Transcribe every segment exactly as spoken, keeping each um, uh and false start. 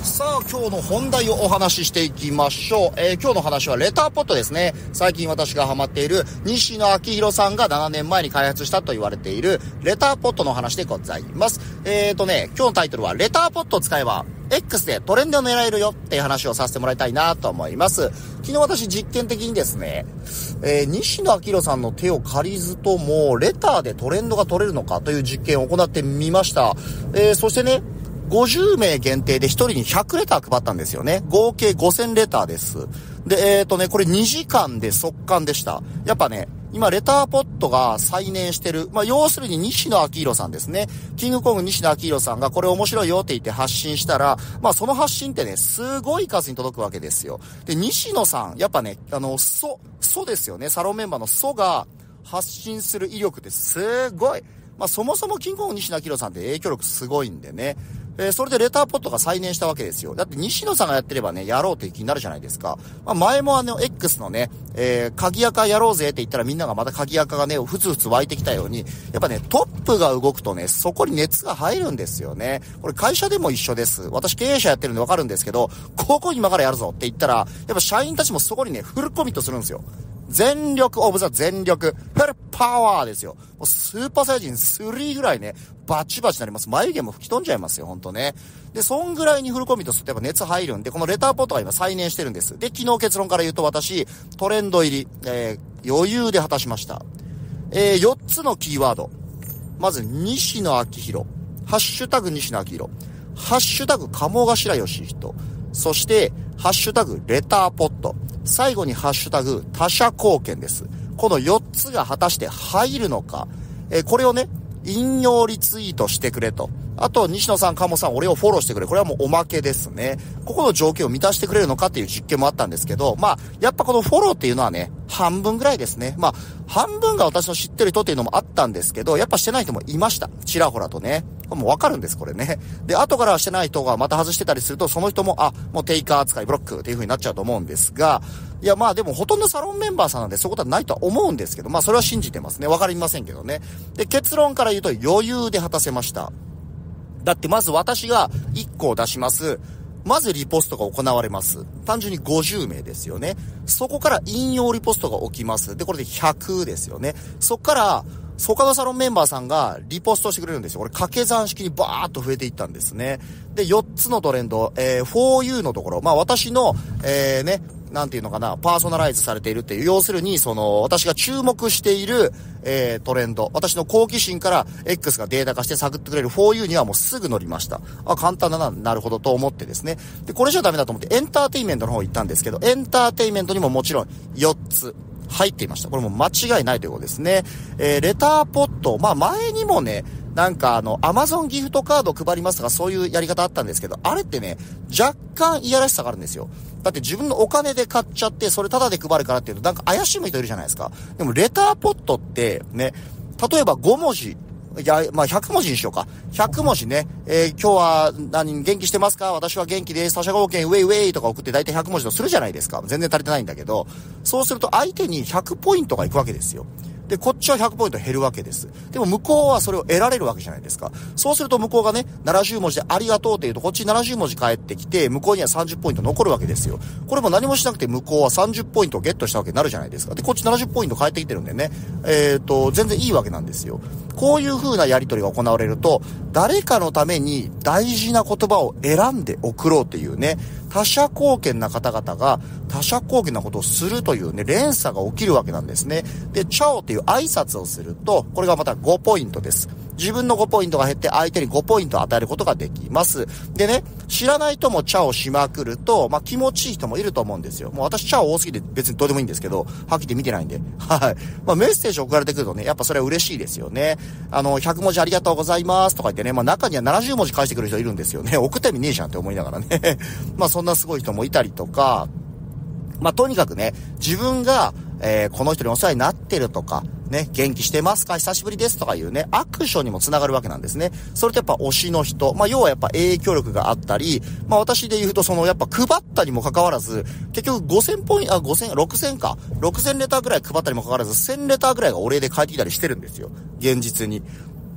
さあ今日の本題をお話ししていきましょう。えー、今日の話はレターポットですね。最近私がハマっている西野昭弘さんがななねんまえに開発したと言われているレターポットの話でございます。えーとね、今日のタイトルはレターポットを使えば X でトレンドを狙えるよっていう話をさせてもらいたいなと思います。昨日私実験的にですね、えー、西野昭弘さんの手を借りずともレターでトレンドが取れるのかという実験を行ってみました。えー、そしてね、ごじゅうめい限定でひとりにひゃくレター配ったんですよね。合計ごせんレターです。で、えーとね、これにじかんで速乾でした。やっぱね、今レターポットが再燃してる。まあ、要するに西野昭弘さんですね。キングコング西野昭弘さんがこれ面白いよって言って発信したら、まあ、その発信ってね、すごい数に届くわけですよ。で、西野さん、やっぱね、あの、ソ、ソですよね。サロンメンバーのソが発信する威力ってすごい。まあ、そもそもキングコング西野昭弘さんって影響力すごいんでね。えー、それでレターポットが再燃したわけですよ。だって西野さんがやってればね、やろうっていう気になるじゃないですか。まあ、前もあの、X のね、えー、鍵垢やろうぜって言ったらみんながまた鍵垢がね、ふつふつ湧いてきたように、やっぱね、トップが動くとね、そこに熱が入るんですよね。これ会社でも一緒です。私経営者やってるんでわかるんですけど、ここ今からやるぞって言ったら、やっぱ社員たちもそこにね、フルコミットするんですよ。全力オブザ全力。フルパワーですよ。もうスーパーサイヤ人スリーぐらいね、バチバチになります。眉毛も吹き飛んじゃいますよ、ほんとね。で、そんぐらいにフルコミットするとやっぱ熱入るんで、このレターポットが今再燃してるんです。で、昨日結論から言うと私、トレンド入り、えー、余裕で果たしました。えー、よっつのキーワード。まず、西野昭弘。ハッシュタグ西野昭弘。ハッシュタグ鴨頭義人。そして、ハッシュタグレターポット。最後にハッシュタグ他者貢献です。このよっつが果たして入るのか。えー、これをね、引用リツイートしてくれと。あと、西野さん、鴨さん、俺をフォローしてくれ。これはもうおまけですね。ここの条件を満たしてくれるのかっていう実験もあったんですけど、まあ、やっぱこのフォローっていうのはね、半分ぐらいですね。まあ、半分が私の知ってる人っていうのもあったんですけど、やっぱしてない人もいました。ちらほらとね。もうわかるんです、これね。で、後からしてない人がまた外してたりすると、その人も、あ、もうテイカー扱い、ブロックっていう風になっちゃうと思うんですが、いや、まあでもほとんどサロンメンバーさんなんでそういうことはないとは思うんですけど、まあそれは信じてますね。わかりませんけどね。で、結論から言うと余裕で果たせました。だってまず私がいっこを出します。まずリポストが行われます。単純にごじゅうめいですよね。そこから引用リポストが起きます。で、これでひゃくですよね。そこから、他のサロンメンバーさんがリポストしてくれるんですよ。これ掛け算式にバーっと増えていったんですね。で、よっつのトレンド、えー、フォーユー のところ、まあ私の、えー、ね、なんていうのかな、パーソナライズされているっていう、要するに、その、私が注目している、えー、トレンド、私の好奇心から X がデータ化して探ってくれる フォーユー にはもうすぐ乗りました。あ、簡単だな、なるほどと思ってですね。で、これじゃダメだと思ってエンターテインメントの方行ったんですけど、エンターテインメントにももちろんよっつ。入っていました。これも間違いないということですね。えー、レターポット。まあ前にもね、なんかあの、アマゾンギフトカード配りますとかそういうやり方あったんですけど、あれってね、若干いやらしさがあるんですよ。だって自分のお金で買っちゃって、それタダで配るからっていうと、なんか怪しむ人いるじゃないですか。でもレターポットってね、例えばごもじ、いや、まあ、ひゃくもじにしようか。ひゃくもじね。えー、今日は何、元気してますか？私は元気です。他者貢献ウェイウェイとか送って大体ひゃくもじとするじゃないですか。全然足りてないんだけど、そうすると相手にひゃくポイントがいくわけですよ。で、こっちはひゃくポイント減るわけです。でも向こうはそれを得られるわけじゃないですか。そうすると向こうがね、ななじゅうもじでありがとうって言うと、こっちにななじゅうもじ返ってきて、向こうにはさんじゅうポイント残るわけですよ。これも何もしなくて向こうはさんじゅうポイントをゲットしたわけになるじゃないですか。で、こっちななじゅうポイント返ってきてるんでね、えっと、全然いいわけなんですよ。こういう風なやり取りが行われると、誰かのために大事な言葉を選んで送ろうっていうね、他者貢献な方々が他者貢献なことをするというね、連鎖が起きるわけなんですね。で、チャオっていう挨拶をすると、これがまたごポイントです。自分のごポイントが減って相手にごポイントを与えることができます。でね、知らない人もチャオしまくると、まあ、気持ちいい人もいると思うんですよ。もう私チャオ多すぎて別にどうでもいいんですけど、はっきり言って見てないんで。はい。まあ、メッセージ送られてくるとね、やっぱそれは嬉しいですよね。あの、ひゃくもじありがとうございますとか言ってね、まあ、中にはななじゅうもじ返してくる人いるんですよね。送ってみねえじゃんって思いながらね。まあ、そんなすごい人もいたりとか、まあ、とにかくね、自分が、えー、この人にお世話になってるとか、ね、元気してますか？久しぶりですとかいうね、アクションにもつながるわけなんですね。それとやっぱ推しの人、まあ要はやっぱ影響力があったり、まあ私で言うとそのやっぱ配ったにもかかわらず、結局ごせんポイント、あ、ごせん、ろくせんか。ろくせんレターぐらい配ったにもかかわらず、せんレターぐらいがお礼で返ってきたりしてるんですよ。現実に。ね。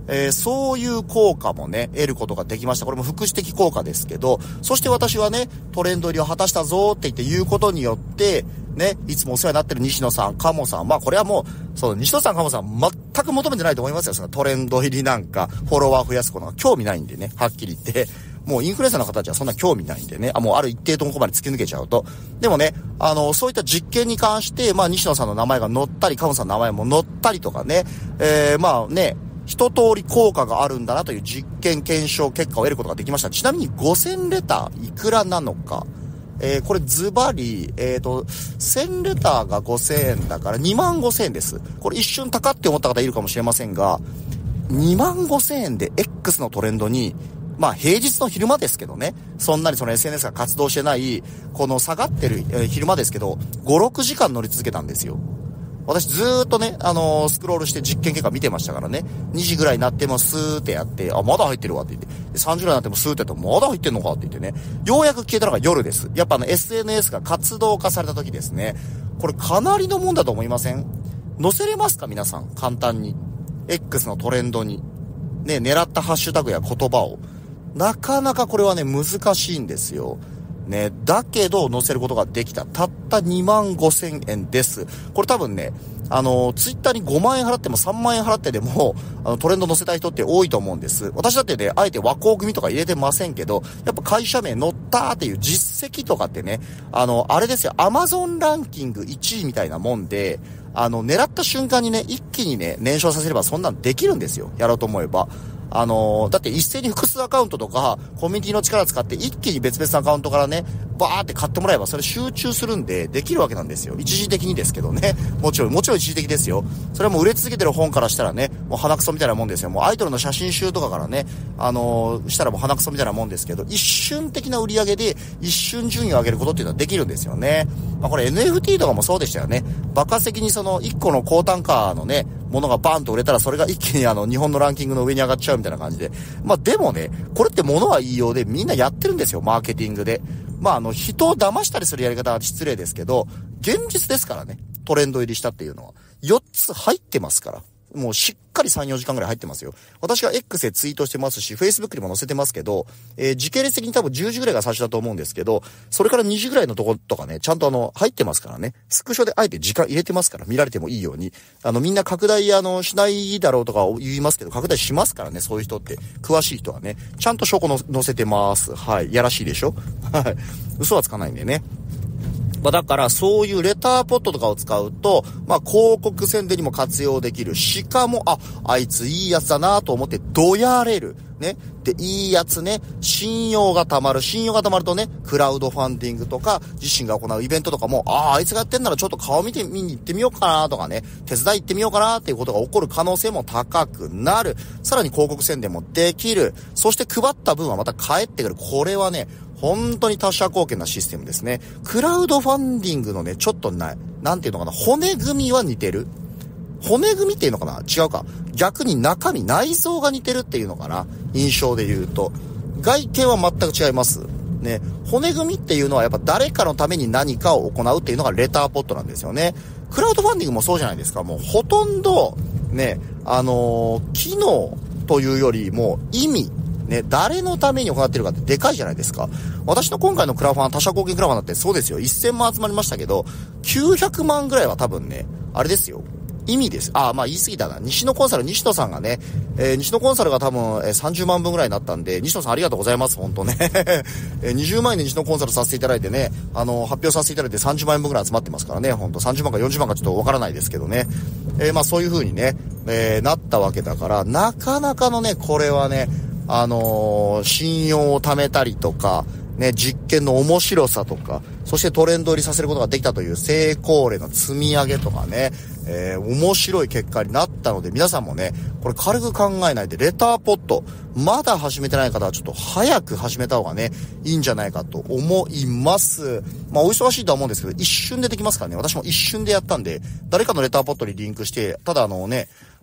えー、そういう効果もね、得ることができました。これも副次的効果ですけど、そして私はね、トレンド入りを果たしたぞって言って言うことによって、ね、いつもお世話になってる西野さん、鴨さん、まあこれはもう、その西野さん、鴨さん、全く求めてないと思いますよ。そのトレンド入りなんか、フォロワー増やすことが興味ないんでね、はっきり言って。もうインフルエンサーの方たちはそんな興味ないんでね、あ、もうある一定とこまで突き抜けちゃうと。でもね、あの、そういった実験に関して、まあ西野さんの名前が載ったり、鴨さんの名前も載ったりとかね、えー、まあね、一通り効果があるんだなという実験検証結果を得ることができました。ちなみにごせんレターいくらなのか。えー、これズバリ、えっと、せんレターがごせんえんだからにまんごせんえんです。これ一瞬高って思った方いるかもしれませんが、にまんごせんえんで X のトレンドに、まあ平日の昼間ですけどね、そんなにその エスエヌエス が活動してない、この下がってる、えー、昼間ですけど、ご、ろくじかん乗り続けたんですよ。私ずーっとね、あのー、スクロールして実験結果見てましたからね。にじぐらいになってもスーってやって、あ、まだ入ってるわって言って。さんじぐらいになってもスーってやってもまだ入ってんのかって言ってね。ようやく消えたのが夜です。やっぱあの エスエヌエス が活動化された時ですね。これかなりのもんだと思いません？載せれますか皆さん？簡単に。X のトレンドに。ね、狙ったハッシュタグや言葉を。なかなかこれはね、難しいんですよ。ね、だけど載せることができた。たったにまんごせんえんです。これ多分ね、あの、ツイッターにごまんえん払ってもさんまんえん払ってでも、あの、トレンド載せたい人って多いと思うんです。私だってね、あえて和光組とか入れてませんけど、やっぱ会社名載ったーっていう実績とかってね、あの、あれですよ、アマゾンランキングいちいみたいなもんで、あの、狙った瞬間にね、一気にね、燃焼させればそんなんできるんですよ。やろうと思えば。あのー、だって一斉に複数アカウントとか、コミュニティの力を使って一気に別々のアカウントからね、バーって買ってもらえばそれ集中するんで、できるわけなんですよ。一時的にですけどね。もちろん、もちろん一時的ですよ。それはもう売れ続けてる本からしたらね、もう鼻くそみたいなもんですよ。もうアイドルの写真集とかからね、あのー、したらもう鼻くそみたいなもんですけど、一瞬的な売り上げで一瞬順位を上げることっていうのはできるんですよね。まあこれ エヌエフティー とかもそうでしたよね。爆発的にその一個の高単価のね、ものがバーンと売れたらそれが一気にあの日本のランキングの上に上がっちゃうみたいな感じで。まあでもね、これって物は言いようでみんなやってるんですよ、マーケティングで。まああの人を騙したりするやり方は失礼ですけど、現実ですからね、トレンド入りしたっていうのは。よっつ入ってますから。もうしっかりさん、よじかんぐらい入ってますよ。私が X でツイートしてますし、Facebook にも載せてますけど、えー、時系列的に多分じゅうじぐらいが最初だと思うんですけど、それからにじぐらいのとことかね、ちゃんとあの、入ってますからね。スクショであえて時間入れてますから、見られてもいいように。あの、みんな拡大あの、しないだろうとか言いますけど、拡大しますからね、そういう人って。詳しい人はね。ちゃんと証拠の載せてます。はい。やらしいでしょ？はい。嘘はつかないんでね。まあだからそういうレターポットとかを使うと、まあ広告宣伝にも活用できる。しかも、あ、あいついいやつだなと思ってどやれる。ね。で、いいやつね、信用が溜まる。信用が溜まるとね、クラウドファンディングとか、自身が行うイベントとかも、ああ、あいつがやってんならちょっと顔見てみに行ってみようかなとかね、手伝い行ってみようかなっていうことが起こる可能性も高くなる。さらに広告宣伝もできる。そして配った分はまた返ってくる。これはね、本当に他者貢献なシステムですね。クラウドファンディングのね、ちょっとな、なんていうのかな、骨組みは似てる。骨組みっていうのかな、違うか。逆に中身、内臓が似てるっていうのかな。印象で言うと。外見は全く違います。ね。骨組みっていうのはやっぱ誰かのために何かを行うっていうのがレターポットなんですよね。クラウドファンディングもそうじゃないですか。もうほとんど、ね、あのー、機能というよりも意味。ね、誰のために行ってるかってでかいじゃないですか。私の今回のクラファン、他社貢献クラファンだってそうですよ。せんまん集まりましたけど、きゅうひゃくまんぐらいは多分ね、あれですよ。意味です。ああ、まあ言い過ぎたな。西野コンサル、西野さんがね、えー、西野コンサルが多分、えー、さんじゅうまんぶんぐらいになったんで、西野さんありがとうございます、本当ね。えー、にじゅうまんえんで西野コンサルさせていただいてね、あのー、発表させていただいてさんじゅうまんえんぶんぐらい集まってますからね、本当さんじゅうまんかよんじゅうまんかちょっとわからないですけどね。えー、まあそういう風にね、えー、なったわけだから、なかなかのね、これはね、あのー、信用を貯めたりとか、ね、実験の面白さとか、そしてトレンド入りさせることができたという成功例の積み上げとかね、えー、面白い結果になったので、皆さんもね、これ軽く考えないで、レターポット、まだ始めてない方はちょっと早く始めた方がね、いいんじゃないかと思います。まあ、お忙しいとは思うんですけど、一瞬でできますからね、私も一瞬でやったんで、誰かのレターポットにリンクして、ただあのね、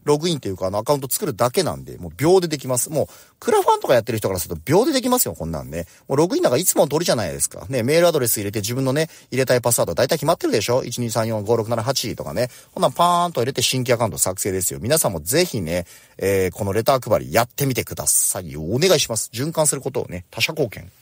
ログインというかあのアカウント作るだけなんで、もう秒でできます。もう、クラファンとかやってる人からすると秒でできますよ、こんなんね。もうログインなんかいつもの通りじゃないですか。ね、メールアドレス入れて自分のね、入れたいパスワード大体決まってるでしょ ?いちにさんよんごろくななはち とかね。こんなんパーンと入れて新規アカウント作成ですよ。皆さんもぜひね、えー、このレター配りやってみてくださいよ。お願いします。循環することをね、他者貢献。